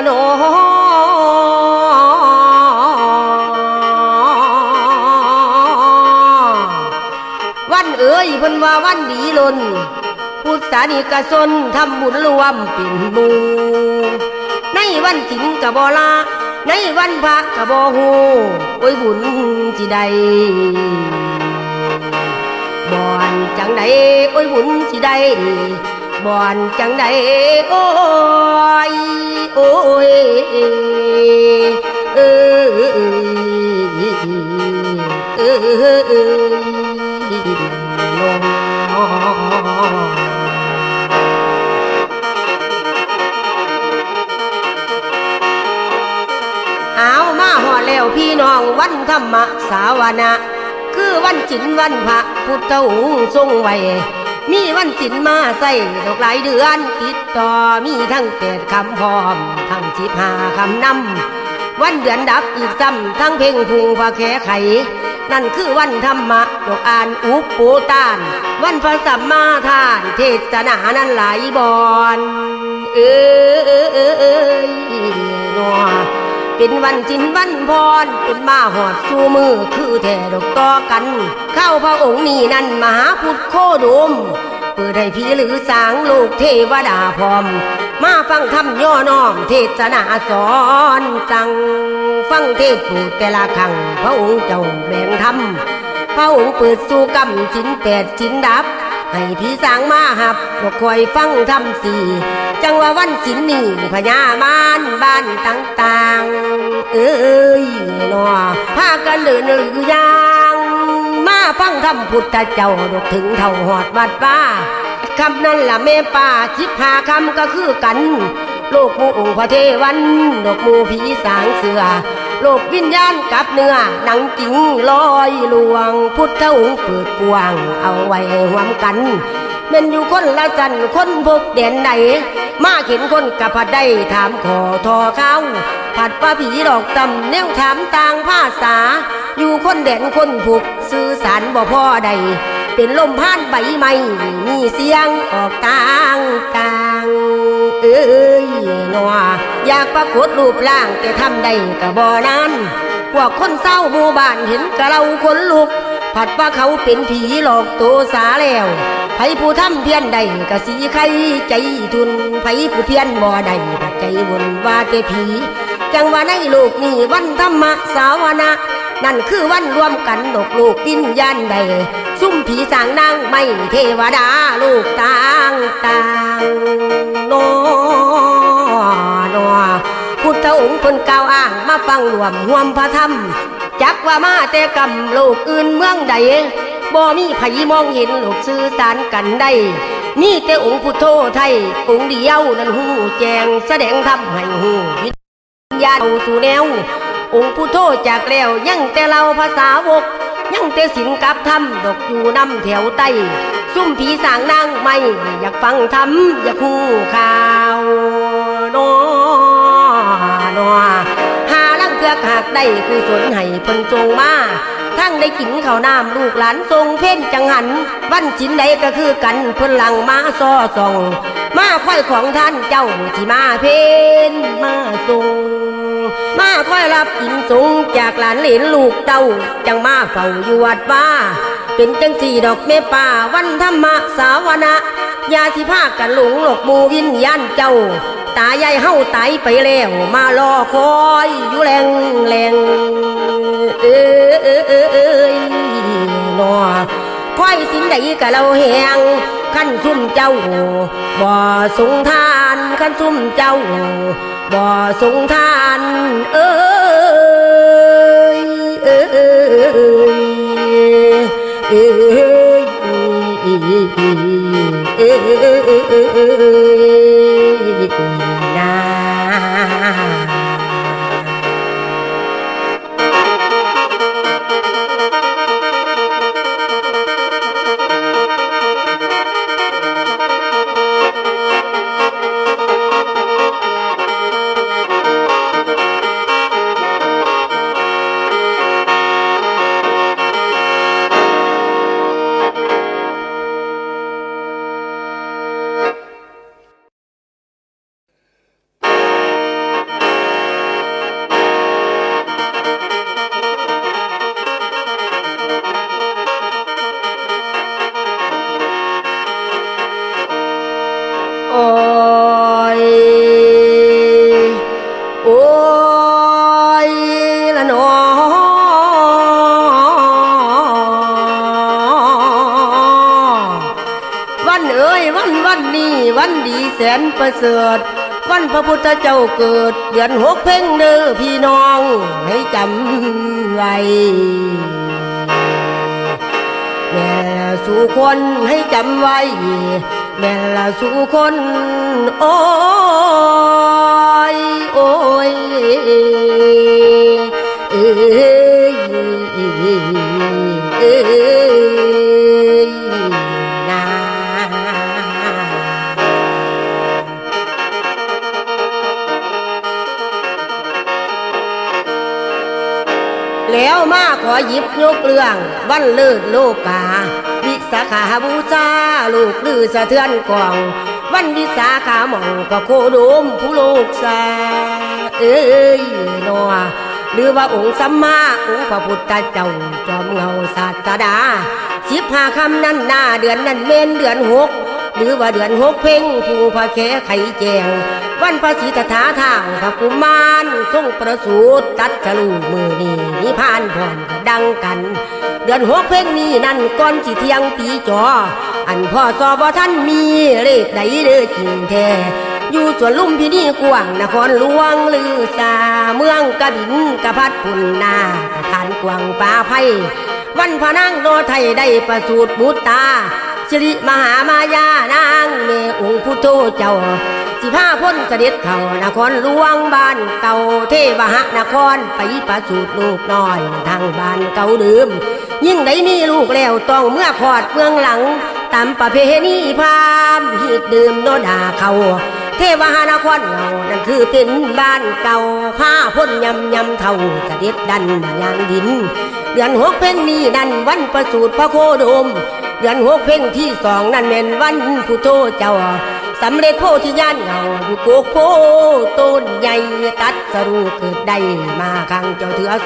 โนวันเอ๋ยเพิ่นว่าวันดีล้นพุทธานิกชนทำบุญรวมเป็นหมู่ในวันศีลกะบ่ละในวันพระกะบ่ฮู้โอ้ยบุญสิได้บ่อนจังใดโอ้ยบุญสิได้บ่อนจังใดโอ้ยโอ้ยเอามาหอดแล้วพี่น้องวันธรรมสาวนะคือวันศีลวันพระพุทธองค์ทรงไว้มีวันศีลมาใส่ดอกหลายเดือนติดต่อมีทั้ง8 คำพร้อมทั้ง15 คำนำวันเดือนดับอีกซ้ำทั้งเพ่งพุงพระแขไขนั่นคือวันธรรมะดอกอ่านอุปโปตานวันพระสัมมาทานเทศนานั้นหลายบอนนัวเป็นวันศีลวันพรเป็นมาหอดสู่มือคือแท่ดอกต่อกันเข้าพระองค์นี้นั่นมหาพุทธโคดมเปิดให้พี่หรือสางโลกเทวดาพร้อมมาฟังธรรมย่อน้อมเทศนาสอนจังฟังเทศปูดแต่ละครั้งพระองค์เจ้าแบ่งธรรมพระองค์เปิดสู่กรรมศีล8ศีลดับให้พี่สางมาหับก็คอยฟังธรรม4จังว่าวันศีลนี่พญามารบ้านต่างๆนอพากันเดินหรือย่างมาฟังธรรมพุทธเจ้าดกถึงเท่าหอดวัดป้าคำนั้นล่ะแม่ป้า15 คำก็คือกันโลกหมู่องค์พระเทวันดอกหมู่ผีสางเสือโลกวิญญาณกับเนื้อหนังจริงลอยลวงพุทธองค์เปิดกว้างเอาไว้ให้ร่วมกันเป็นอยู่คนละจันคนพบเด่นไหนมาเห็นคนกับผัดได้ถามขอทอเข้าผัดป้าผีดอกตำแนวถามต่างภาษาอยู่คนเด่นคนผูกสื่อสารบ่พ่อใดเป็นลมพัดใบไม้มีเสียงออกต่างนัวอยากปรากฏรูปร่างแต่ทำได้ก็บ่นั้นพวกคนเศร้าหมู่บ้านเห็นกะเราคนลุกผัดว่าเขาเป็นผีหลอกตัวสาแล้วไผผู้ทำเพี้ยนใดกะสีไข่ใจทุนไผผู้เพี้ยนบ่ใดบัดใจวนว่าแต่ผีจังว่าในโลกนี้วันธรรมสาวนะนั่นคือวันรวมกันดอกโลกวิญญาณใดซุ่มผีสางนางไม่เทวดาลูกต่างโนพุทธองค์เพิ่นกล่าวอ้างมาฟังรวมห่วมพระธรรมจักว่ามาแต่กำโลกอื่นเมืองใดบ่มีไผมองเห็นโลกสื่อสารกันได้มีแต่องค์พุทโธไทยองค์เดียวนั้นหูแจงแสดงธรรมให้หูวิญญาณเอาสู่แนวองค์พุทโธจากแล้วยังแต่เราภาษาวกยังแต่ศีลกับธรรมดอกอยู่นำแถวใต้ซุ่มผีสางนางไม่อยากฟังธรรมอยากหูข่าวหาลังเกือกหากได้คือสนให้เพิ่นจงมาทั้งได้กินข้าวน้ำลูกหลานทรงเพ่นจังหันวันศีลใดก็คือกันเพิ่นหลังมาซ้อส่องมาค่อยของท่านเจ้าที่มาเพ่นมาทรงมาค่อยรับอินทรงจากหลานเหลนลูกเต้าจังมาเฝ้าอยู่วัดว่าเป็นจังสี่ดอกเมป่าวันธรรมสาวนะยาที่พากันหลงหลกบูวิญญาณเจ้าตายายเฮาตายไปแล้วมารอคอยอยู่แรงนอคอยสินใดกะเราแหงขั้นซุ่มเจ้าบ่สงทานขั้นซุ่มเจ้าบ่สงทานแสนประเสริฐวันพระพุทธเจ้าเกิดเดือน6เพ็งเด้อพี่น้องให้จำไว้แม่ละสู่คนให้จำไว้แม่ละสู่คนโอ้ยโอ้ยเอ้ยเอ้ยนาแล้วมาขอหยิบยกเรื่องวันเลิศโลกาวิสาขาบูชาลูกลือสะเทือนกองวันวิสาขาหม่องพระโคโดมผู้โลกสาเอ้ยนอหรือว่าองค์สัมมาองค์พระพุทธเจ้าจอมเงาศาสดา15 ค่ำนั้นหน้าเดือนนั้นเมนเดือน6หรือว่าเดือน6เพ็งผู้พระแขไขแจงวันพระศรีตถาทางพระกุมารทรงประสูติตัดฉลูมือนี้นิพพานพรก็ดังกันเดือน6เพ็งนี้นั่นก่อนสิเที่ยงปีจออันพ่อสอบ่ท่านมีเลขใดเด้อจริงแท้อยู่สวนลุ่มพินีกว้างนครหลวงลือสาเมืองกระบินกระพัดพุ่นนาทานกวางป่าไผ่วันพระนางโนไทยได้ประสูติบุตรตาสิริมหามายานางเมองค์พุทโธเจ้า15 พ้นเสด็จเข้านครหลวงบ้านเก่าเทวหนครไปประสูติลูกน้อยทางบ้านเก่าเดิมยิ่งได้มีลูกแล้วต้องเมื่อขอดเมืองหลังตามประเพณีพราหมณ์ฮีดดื่มโนดาเขาเทวหนครเงานั่นคือเป็นบ้านเก่าผ้าพ้นยำเท่าเสด็จดันยางดินเดือน6เพ็งนี้นั่นวันประสูติพระโคโดมเดือน6เพ็งที่2นั่นเป็นวันพุทโธเจ้าสำเร็จโพธิญาณเงาอยู่โกกโพต้นใหญ่ตัดสรู้เกิดได้มาขังเจ้าเถือ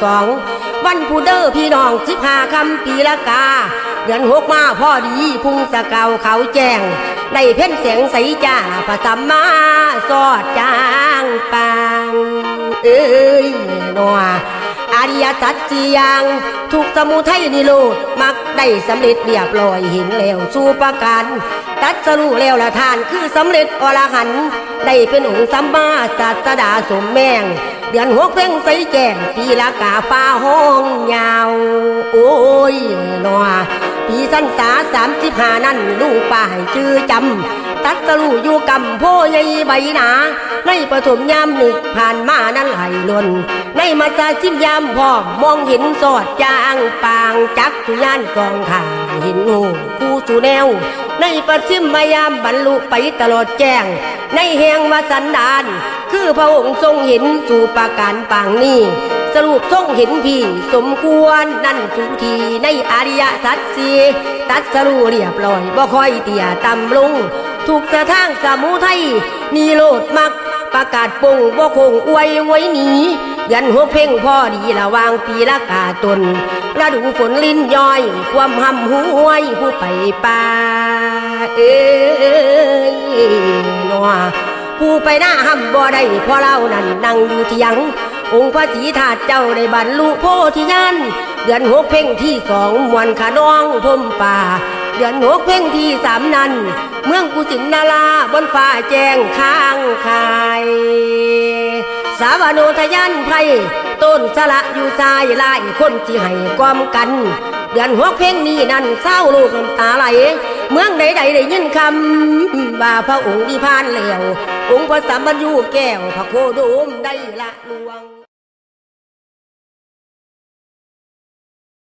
2วันพุทธเด้อพี่น้อง15 ค่ำปีละกาเดือน6มาพอดีพุ่งสะเกาเขาแจ้งได้เพ่นเสียงใสจ้าพระสัมมาสอดจางปางเอ้ยนัวอริยสัจสี่อย่างทุกสมุทัยนิโรธมักได้สำเร็จเรียบร้อยเห็นแล้วสู่ประการตัดสรู้แล้วละทานคือสำเร็จอรหันต์ได้เป็นองค์สัมมาสัตดาสมแมงเดือน6เพ็งใสแจ้งปีละกาฟ้าห้องยาวโอ้ยนัวปีสันษา35นั่นลูกป่าให้ชื่อจำตัดสรู้อยู่กำโพใหญ่ใบหนาในปฐมยามนึกผ่านมานั้นไหลล้นในมาจาชิมยามพอมองเห็นสอดจางปางจักสุญานกองข่าเห็นหูคู่สู่แนวในปัจฉิมยามบรรลุไปตลอดแจ้งในแห่งวสันดานคือพระองค์ทรงเห็นสู่ประการปางนี้สรุปทรงเห็นพี่สมควรนั่นสุทีในอริยสัจสี่ตัดสรู้เรียบร้อยบ่ค่อยเตี่ยต่ำลงถูกสะทางสมุทัยนิโรธมักประกาศปงบ่คงอวยไว้หนีเดือน6เพ็งพอดีระวางปีละกาตนฤดูฝนลิ้นย้อยความหำห้วยผู้ไปป่าเอ้ยนัวผู้ไปหน้าหำบ่ได้เพราะเรานั่นนั่งอยู่เถียงองค์พระศรีธาตุเจ้าได้บรรลุโพธิญาณเดือน6เพ็งที่2มวนขนองพมป่าเดือน6เพ็งที่3นั้นเมืองกุสินาราบนฟ้าแจ้งข้างคายสาวโนทยานไพรต้นสละอยู่ทรายลายคนที่ให้ความกันเดือน6เพ็งนี้นั่นเศร้าโลกน้ำตาไหลเมืองใดได้ยินคำว่าพระองค์นิพพานแล้วองค์พระสัมมายุแก้วพระโคโดมได้ละลวง